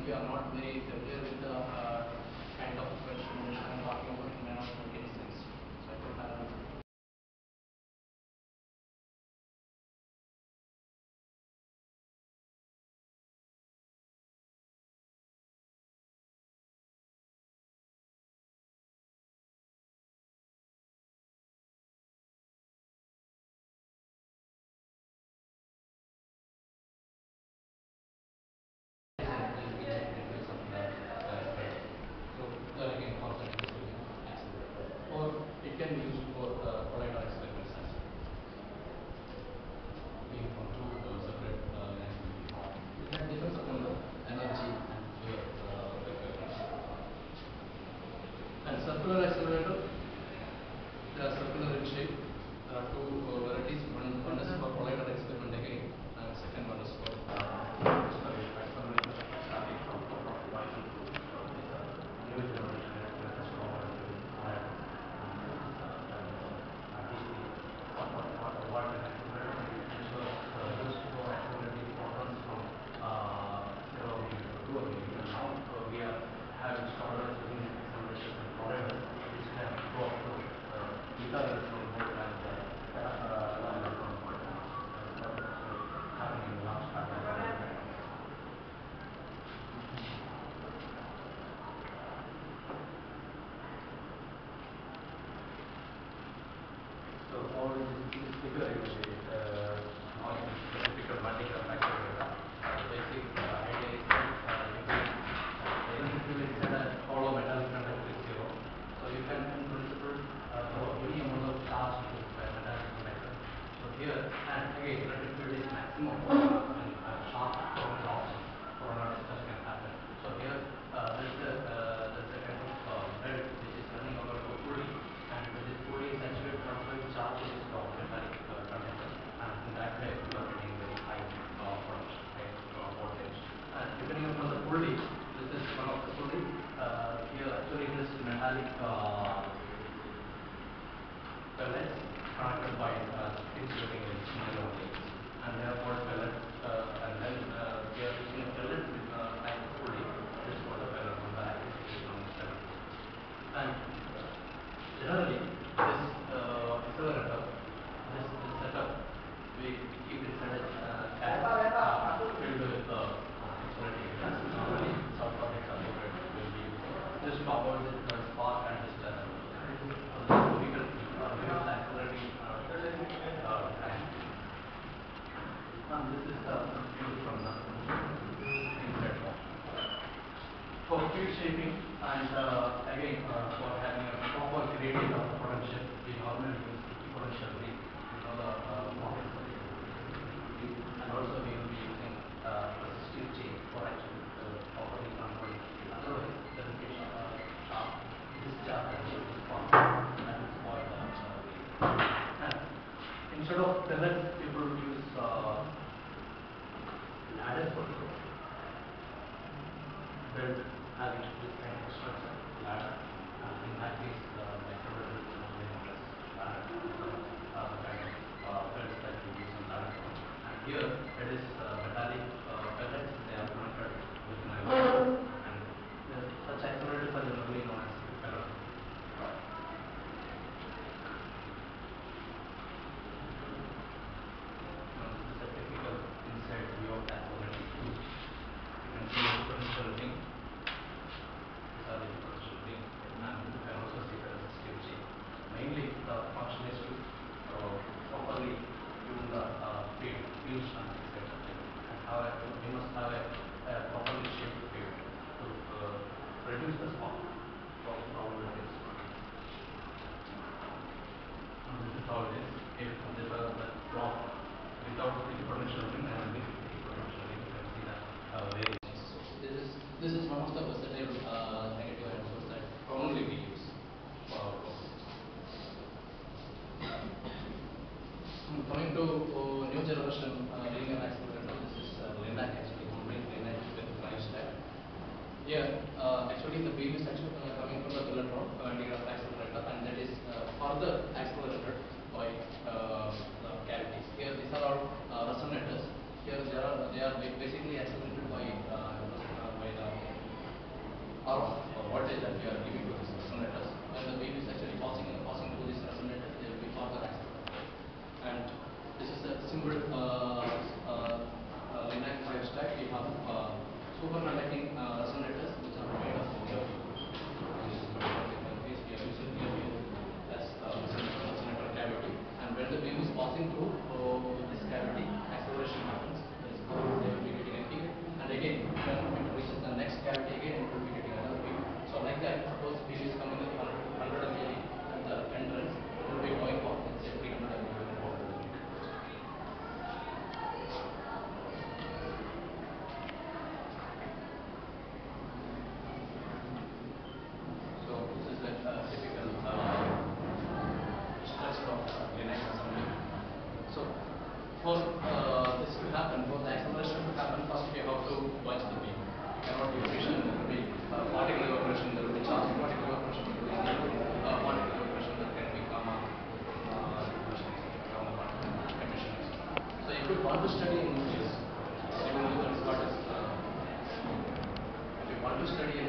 you are not very familiar with the kind of question which I am talking about, it may not make any sense. So I thought I'll again for continuous living accelerator, or it can be used for collider experiments as well. Being from two separate lines will be formed. That depends upon the energy and your requirements. And circular accelerator, they are circular in shape. There are two varieties. One is for collider experiment again, and second one is for accelerator starting from Prof. New generation accelerators powered with collider. What an accelerator which was used for accelerating photons from 0 millimeter to 2 millimeter. Now we have installed using accelerators and colliders which can go up to gigaelectron volt and electron volt, happening in large particles. So all this figure is not a typical multi-current accelerator. The basic idea is that the electric field inside a hollow metallic conductor is zero. So you can in principle throw any amount of charge into a metallic conductor. So here, and again, electric field is maximum when sharp corona discharge can happen. So here there is a kind of belt which is running over to a pulley, and this pulley is actually transferring charge to this metallic conductor, and in that way you are getting very high potential, high voltage. And depending upon the pulley, this is one of the pulley. Here actually it is metallic pellets connected by insulating links, nylon links, and they are called pellets. And then we are using a pellet type of pulley. That is called a pellet on the axis is known as pellet. And generally, this accelerator, this setup, we keep inside a cask filled with insulating gas. Normally, salt products are loaded will be used just to avoid the spark and discharge. So we can use accelerating time. And this is the view from the inside part. For field shaping and again for having a proper gradient of the potential, we normally use equipotential ring. You know the model for it. And also we will be using resistive chain for actually properly controlling the field. Otherwise there will be sharp discharge and spark that will spoil the ring. And instead of pellets, people use ladders also. Belt having this kind of structure, ladder. In that case, the accelerator is normally known as ladder. The kind of belts that we use in ladder form. And here it is metallic pellets. They are connected with nylon, and such accelerators are generally known as pellet. This is a typical inside view of accelerating tube. You can see a potential ring. These are the potential ring, and you can also see the resistive chain. Mainly the function is to properly tune the field strength inside the ring, and we must have a properly shaped field to reduce the spark probability of spark. And this is how it is. If the clock without the potential ring and with the potential ring, you can see the variations. So this is one of the versatile negative ionosphores that commonly we use for our clocks. Coming to new generation linear accelerator, this is LINAC actually, complete LINAC with drive stack. Here, actually the beam is actually coming from the pelletron anti-gravity accelerator, and that is further accelerated by the cavities. Here, these are all resonators. Here, they are basically accelerated by the want to study in nucleus, if you want to study in